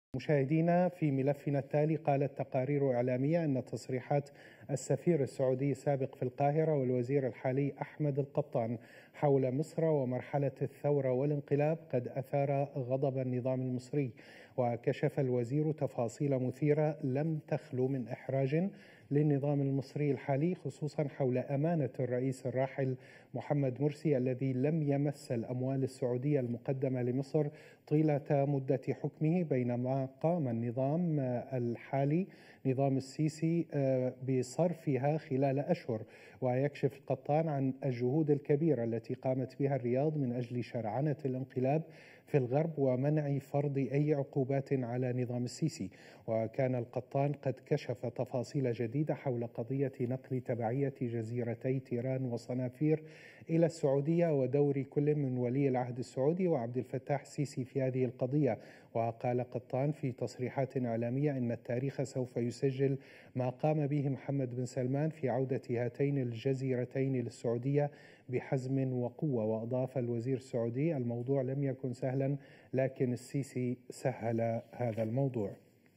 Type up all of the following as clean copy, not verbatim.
مشاهدينا، في ملفنا التالي قالت تقارير إعلامية أن تصريحات السفير السعودي السابق في القاهرة والوزير الحالي أحمد القطان حول مصر ومرحلة الثورة والانقلاب قد أثار غضب النظام المصري. وكشف الوزير تفاصيل مثيرة لم تخلو من إحراج للنظام المصري الحالي، خصوصا حول أمانة الرئيس الراحل محمد مرسي الذي لم يمس الأموال السعودية المقدمة لمصر طيلة مدة حكمه، بينما قام النظام الحالي نظام السيسي بصرفها خلال أشهر. ويكشف القطان عن الجهود الكبيرة التي قامت بها الرياض من أجل شرعنة الانقلاب في الغرب ومنع فرض أي عقوبات على نظام السيسي. وكان القطان قد كشف تفاصيل جديدة حول قضية نقل تبعية جزيرتي تيران وصنافير إلى السعودية ودور كل من ولي العهد السعودي وعبد الفتاح السيسي في هذه القضية. وقال قطان في تصريحات إعلامية إن التاريخ سوف يسجل ما قام به محمد بن سلمان في عودة هاتين الجزيرتين للسعودية بحزم وقوة. وأضاف الوزير السعودي: الموضوع لم يكن سهلا، لكن السيسي سهل هذا الموضوع.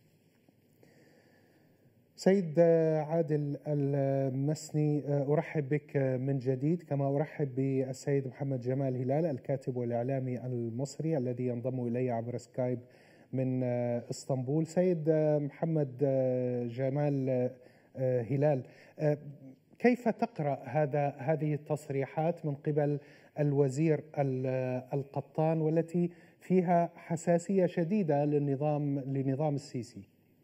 سيد عادل المسني، أرحب بك من جديد، كما أرحب بالسيد محمد جمال هلال الكاتب والإعلامي المصري الذي ينضم إلي عبر سكايب من اسطنبول. سيد محمد جمال هلال، كيف تقرأ هذه التصريحات من قبل الوزير القطان والتي فيها حساسية شديدة لنظام السيسي؟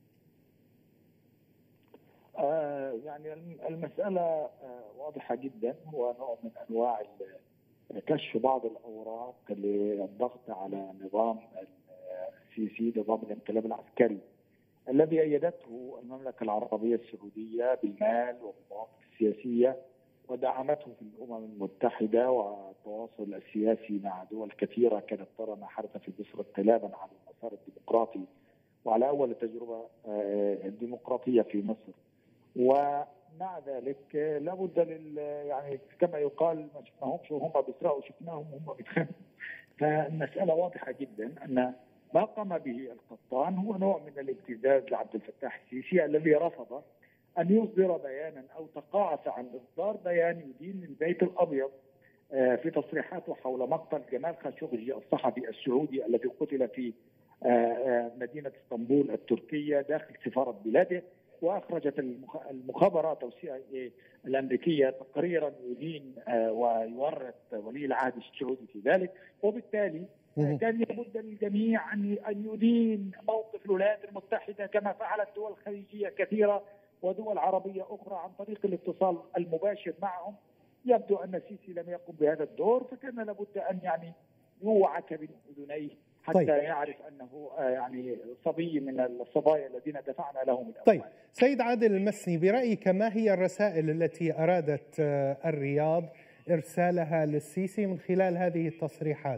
يعني المسألة واضحة جدا، هو نوع من أنواع كشف بعض الأوراق للضغط على نظام السيسي، نظام الانقلاب العسكري الذي أيدته المملكة العربية السعودية بالمال وبالمواقف السياسية، ودعمته في الأمم المتحدة والتواصل السياسي مع دول كثيرة كانت ترى ما حدث في مصر انقلابا على المسار الديمقراطي وعلى أول تجربة ديمقراطية في مصر. ومع ذلك لابد يعني كما يقال ما شفناهمش وهم بيسرقوا، شفناهم وهم بيتخانقوا. فالمسألة واضحة جدا أن ما قام به القطان هو نوع من الابتزاز لعبد الفتاح السيسي الذي رفض أن يصدر بيانا أو تقاعس عن إصدار بيان يدين البيت الأبيض في تصريحاته حول مقتل جمال خاشقجي الصحفي السعودي الذي قتل في مدينة اسطنبول التركية داخل سفارة بلاده. واخرجت المخابرات او CIA الامريكيه تقريرا يدين ويورط ولي العهد السعودي في ذلك، وبالتالي كان لابد للجميع ان يدين موقف الولايات المتحده كما فعلت دول خليجيه كثيره ودول عربيه اخرى عن طريق الاتصال المباشر معهم. يبدو ان السيسي لم يقم بهذا الدور، فكان لابد ان يعني يوعك بين اذنيه حتى يعرف أنه يعني صبي من الصبايا الذين دفعنا لهم الأموال. طيب سيد عادل المسني، برأيك ما هي الرسائل التي أرادت الرياض إرسالها للسيسي من خلال هذه التصريحات؟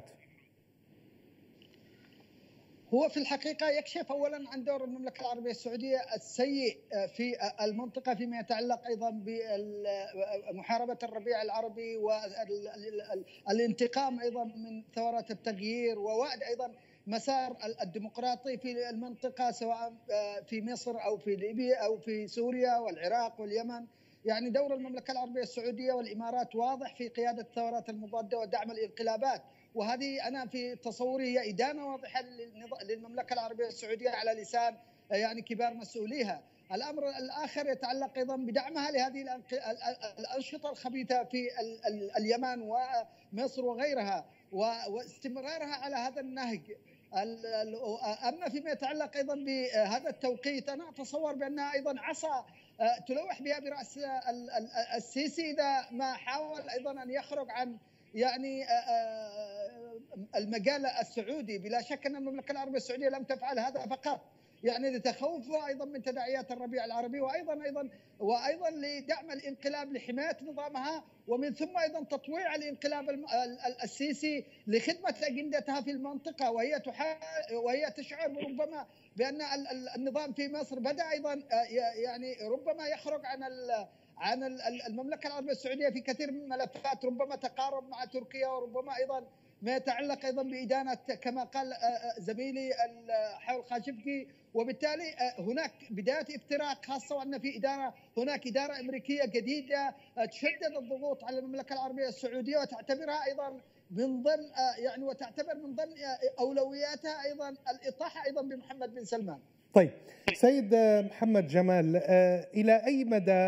هو في الحقيقة يكشف أولا عن دور المملكة العربية السعودية السيء في المنطقة فيما يتعلق أيضا بمحاربة الربيع العربي والانتقام أيضا من ثورات التغيير ووعد أيضا مسار الديمقراطي في المنطقة سواء في مصر أو في ليبيا أو في سوريا والعراق واليمن. يعني دور المملكة العربية السعودية والإمارات واضح في قيادة الثورات المضادة ودعم الانقلابات، وهذه أنا في تصوري هي إدانة واضحة للمملكة العربية السعودية على لسان يعني كبار مسؤوليها. الأمر الآخر يتعلق أيضا بدعمها لهذه الأنشطة الخبيثة في اليمن ومصر وغيرها واستمرارها على هذا النهج. أما فيما يتعلق أيضا بهذا التوقيت، أنا أتصور بأنها أيضا عصا تلوح بها برأس السيسي إذا ما حاول أيضا أن يخرج عن يعني المجال السعودي. بلا شك أن المملكة العربية السعودية لم تفعل هذا فقط يعني لتخوفها أيضا من تداعيات الربيع العربي وأيضا لدعم الانقلاب لحماية نظامها، ومن ثم أيضا تطويع الانقلاب السيسي لخدمة أجندتها في المنطقة، وهي تشعر ربما بأن النظام في مصر بدأ أيضا يعني ربما يخرج عن المملكة العربية السعودية في كثير من الملفات، ربما تقارب مع تركيا وربما أيضا ما يتعلق ايضا بادانه كما قال زميلي حول خاشقجي، وبالتالي هناك بدايه افتراق، خاصه وان في هناك اداره امريكيه جديده تشدد الضغوط على المملكه العربيه السعوديه وتعتبرها ايضا من ضمن وتعتبر من ضمن اولوياتها ايضا الاطاحه ايضا بمحمد بن سلمان. طيب سيد محمد جمال، الى اي مدى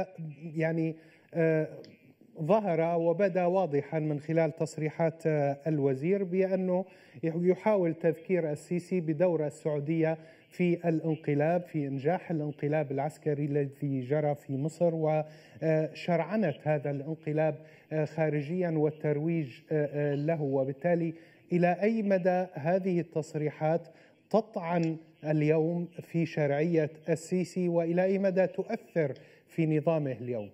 ظهر وبدا واضحا من خلال تصريحات الوزير بأنه يحاول تذكير السيسي بدور السعودية في الانقلاب، في إنجاح الانقلاب العسكري الذي جرى في مصر وشرعنة هذا الانقلاب خارجيا والترويج له، وبالتالي إلى أي مدى هذه التصريحات تطعن اليوم في شرعية السيسي وإلى أي مدى تؤثر في نظامه اليوم؟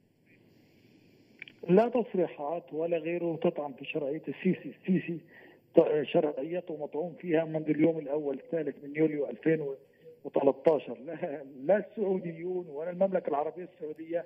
لا تصريحات ولا غيره تطعن في شرعية السيسي. السيسي شرعيته مطعون فيها منذ اليوم الأول الثالث من يوليو 2013. لا السعوديون ولا المملكة العربية السعودية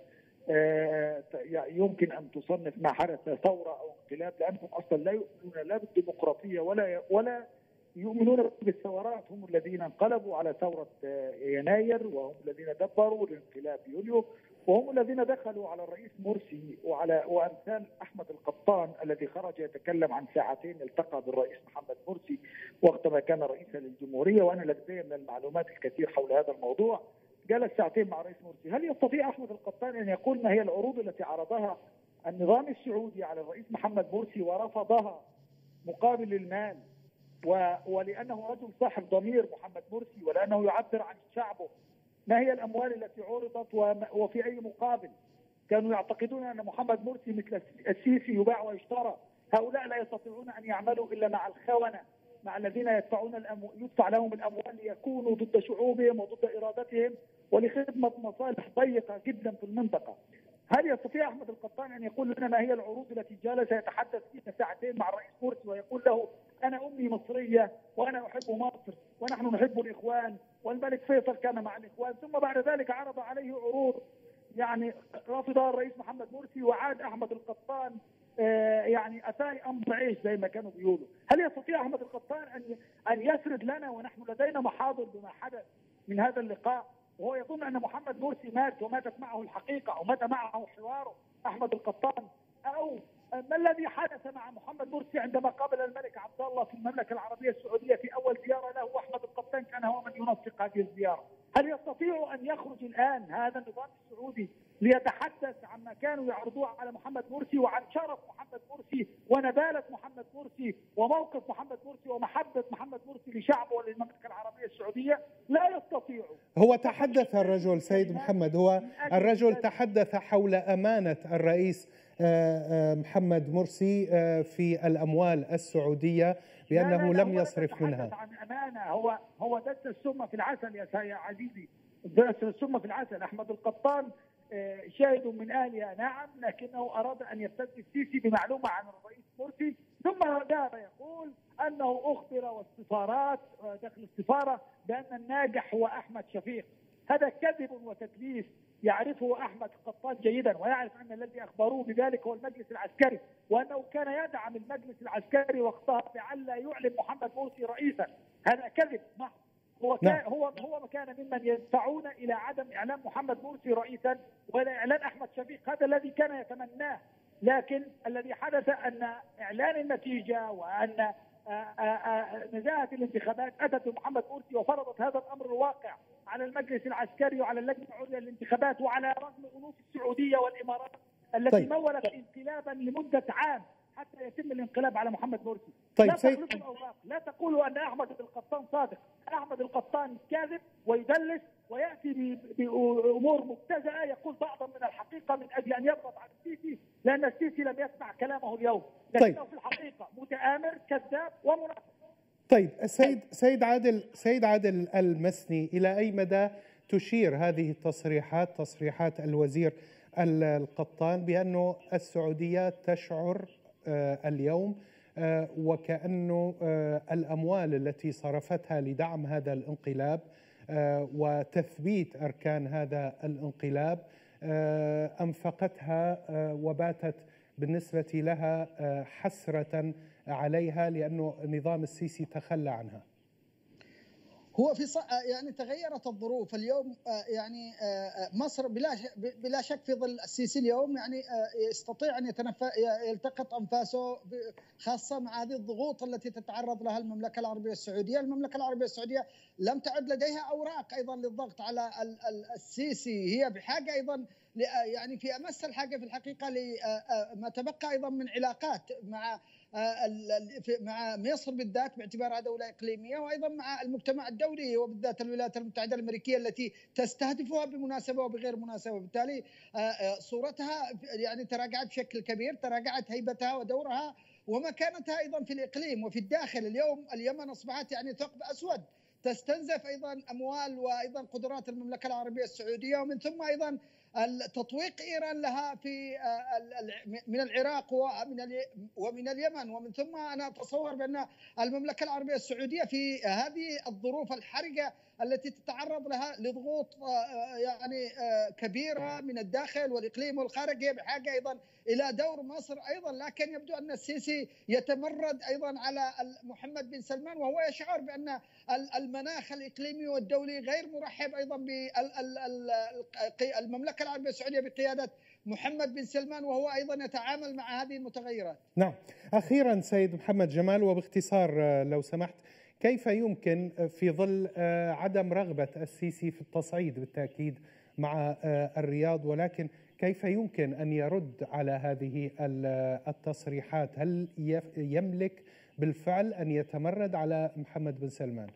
يمكن أن تصنف ما حدث ثورة أو انقلاب، لأنهم أصلا لا يؤمنون لا بالديمقراطية ولا يؤمنون بالثورات. هم الذين انقلبوا على ثورة يناير، وهم الذين دبروا الانقلاب يوليو، وهم الذين دخلوا على الرئيس مرسي وامثال احمد القطان الذي خرج يتكلم عن ساعتين التقى بالرئيس محمد مرسي وقتما كان رئيسا للجمهوريه، وانا لدي من المعلومات الكثير حول هذا الموضوع. جلس ساعتين مع الرئيس مرسي. هل يستطيع احمد القطان ان يقول ما هي العروض التي عرضها النظام السعودي على الرئيس محمد مرسي ورفضها مقابل المال، ولانه رجل صاحب ضمير محمد مرسي ولانه يعبر عن شعبه؟ ما هي الأموال التي عرضت وفي أي مقابل؟ كانوا يعتقدون أن محمد مرسي مثل السيسي يباع ويشترى. هؤلاء لا يستطيعون أن يعملوا إلا مع الخونة، مع الذين يدفع لهم الأموال ليكونوا ضد شعوبهم وضد إرادتهم ولخدمة مصالح ضيقة جدا في المنطقة. هل يستطيع أحمد القطان أن يقول لنا ما هي العروض التي جلس يتحدث فيها ساعتين مع الرئيس مرسي ويقول له أنا أمي مصرية وأنا أحب مصر ونحن نحب الإخوان والملك فيصل كان مع الإخوان، ثم بعد ذلك عرض عليه عروض رفضها الرئيس محمد مرسي وعاد أحمد القطان أتاي أمر عيش زي ما كانوا بيقولوا؟ هل يستطيع أحمد القطان أن يسرد لنا ونحن لدينا محاضر بما حدث من هذا اللقاء وهو يظن أن محمد مرسي مات وماتت معه الحقيقة أو مات معه حواره أحمد القطان؟ أو ما الذي حدث مع محمد مرسي عندما قابل الملك عبد الله في المملكة العربية السعودية في أول زيارة له، وأحمد القطان كان هو من ينسق هذه الزيارة؟ هل يستطيع أن يخرج الآن هذا النظام السعودي ليتحدث عما كانوا يعرضوه على محمد مرسي وعن شرف محمد مرسي ونبالة محمد مرسي وموقف محمد مرسي ومحبة محمد مرسي لشعبه وللمملكة العربية السعودية؟ لا يستطيع. هو تحدث الرجل سيد محمد، هو الرجل تحدث حول أمانة الرئيس محمد مرسي في الأموال السعودية بأنه لم يصرف منها. عن أمانة، هو دس السم في العسل يا عزيزي، دس السم في العسل. أحمد القطان شاهد من أهلها نعم، لكنه أراد أن يستدعي السيسي بمعلومة عن الرئيس مرسي، ثم ذهب يقول أنه أخبر والسفارات داخل السفارة بأن الناجح هو أحمد شفيق. هذا كذب وتدليس يعرفه أحمد القطان جيدا، ويعرف أن الذي أخبروه بذلك هو المجلس العسكري، وأنه كان يدعم المجلس العسكري وقتها لعل يعلن محمد مرسي رئيسا. هذا كذب محض. هو كان ممن يدفعون إلى عدم إعلان محمد مرسي رئيسا وإلى إعلان أحمد شفيق، هذا الذي كان يتمناه. لكن الذي حدث أن إعلان النتيجة وأن نزاهة الانتخابات أتت بمحمد مرسي وفرضت هذا الأمر الواقع على المجلس العسكري وعلى اللجنة العليا للانتخابات، وعلى رغم أنوف السعودية والإمارات التي مولت انقلابا لمدة عام حتى يتم الانقلاب على محمد مرسي. لا تخلطوا الأوراق، لا تقولوا أن أحمد القطان صادق. أحمد القطان كاذب ويدلس ويأتي بأمور مبتذئة، يقول بعضا من الحقيقة من أجل أن يضغط على السيسي، لأن السيسي لم يسمع كلامه اليوم، لكنه في الحقيقة متآمر كذاب ومنافق. طيب سيد عادل المسني، إلى أي مدى تشير هذه التصريحات، تصريحات الوزير القطان، بأنه السعودية تشعر اليوم وكأنه الأموال التي صرفتها لدعم هذا الانقلاب وتثبيت أركان هذا الانقلاب أنفقتها وباتت بالنسبة لها حسرة عليها لأنه نظام السيسي تخلى عنها؟ هو يعني تغيرت الظروف اليوم. يعني مصر بلا شك في ظل السيسي اليوم يعني يستطيع ان يلتقط انفاسه، خاصه مع هذه الضغوط التي تتعرض لها المملكه العربيه السعوديه. المملكه العربية السعوديه لم تعد لديها اوراق ايضا للضغط على السيسي، هي بحاجه ايضا يعني في امس الحاجه في الحقيقه لما تبقى ايضا من علاقات مع مصر بالذات باعتبارها دولة إقليمية، وأيضا مع المجتمع الدولي وبالذات الولايات المتحدة الأمريكية التي تستهدفها بمناسبة وبغير مناسبة. بالتالي صورتها يعني تراجعت بشكل كبير، تراجعت هيبتها ودورها ومكانتها أيضا في الإقليم وفي الداخل. اليوم اليمن أصبحت يعني ثقب أسود تستنزف أيضا أموال وأيضا قدرات المملكة العربية السعودية، ومن ثم أيضا تطويق إيران لها في من العراق ومن اليمن، ومن ثم أنا أتصور بأن المملكة العربية السعودية في هذه الظروف الحرجة التي تتعرض لها لضغوط يعني كبيرة من الداخل والإقليم والخارج هي بحاجة أيضا إلى دور مصر أيضا. لكن يبدو أن السيسي يتمرد أيضا على محمد بن سلمان، وهو يشعر بأن المناخ الإقليمي والدولي غير مرحب أيضا بالمملكة العربية السعودية بقيادة محمد بن سلمان، وهو أيضا يتعامل مع هذه المتغيرات. نعم. أخيرا سيد محمد جمال وباختصار لو سمحت، كيف يمكن في ظل عدم رغبة السيسي في التصعيد بالتأكيد مع الرياض، ولكن كيف يمكن أن يرد على هذه التصريحات؟ هل يملك بالفعل أن يتمرد على محمد بن سلمان؟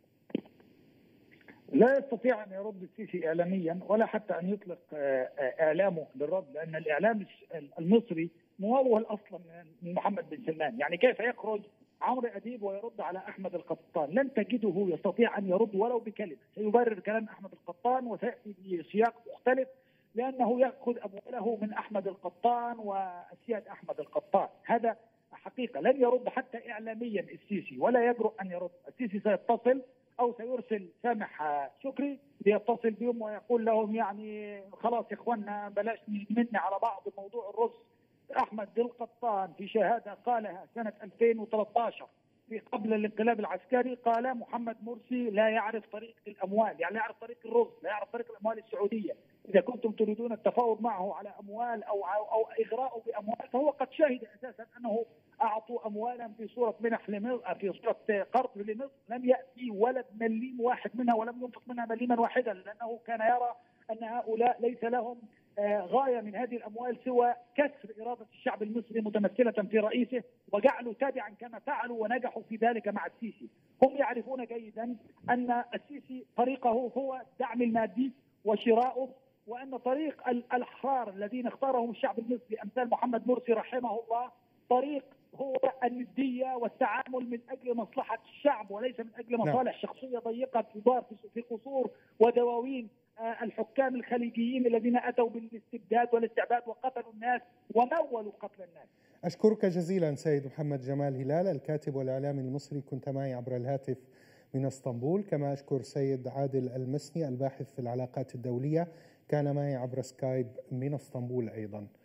لا يستطيع أن يرد السيسي إعلاميا ولا حتى أن يطلق إعلامه للرد، لأن الإعلام المصري ممول أصلا من محمد بن سلمان. يعني كيف يخرج عمرو أديب ويرد على أحمد القطان؟ لن تجده يستطيع أن يرد ولو بكلمة. سيبرر كلام أحمد القطان وسيأتي بسياق مختلف لأنه يأخذ أمواله من أحمد القطان وأسياد أحمد القطان. هذا حقيقة. لن يرد حتى إعلاميا السيسي، ولا يجرؤ أن يرد. السيسي سيتصل أو سيرسل سامح شكري ليتصل بهم ويقول لهم يعني خلاص يا إخواننا بلاش نمن على بعض موضوع الرز. أحمد القطان في شهادة قالها سنة 2013 في قبل الانقلاب العسكري قال محمد مرسي لا يعرف طريق الأموال، يعني لا يعرف طريق الرز، لا يعرف طريق الأموال السعودية. إذا كنتم تريدون التفاوض معه على أموال أو إغراءه بأموال، فهو قد شهد أساسا أنه أعطوا أموالا في صورة منح لمصر، في صورة قرض لمصر، لم يأتي ولا مليم واحد منها ولم ينفق منها مليما واحدا، لأنه كان يرى أن هؤلاء ليس لهم غاية من هذه الأموال سوى كسر إرادة الشعب المصري متمثلة في رئيسه وجعلوا تابعا كما فعلوا ونجحوا في ذلك مع السيسي. هم يعرفون جيدا أن السيسي طريقه هو الدعم المادي وشراؤه، وأن طريق الأحرار الذين اختارهم الشعب المصري أمثال محمد مرسي رحمه الله طريق هو الندية والتعامل من أجل مصلحة الشعب وليس من أجل مصالح شخصية ضيقة تدار في قصور ودواوين الحكام الخليجيين الذين أتوا بالاستبداد والاستعباد وقتلوا الناس ومولوا قتل الناس. أشكرك جزيلا سيد محمد جمال هلال الكاتب والإعلامي المصري، كنت معي عبر الهاتف من اسطنبول. كما أشكر سيد عادل المسني الباحث في العلاقات الدولية، كان معي عبر سكايب من اسطنبول أيضا.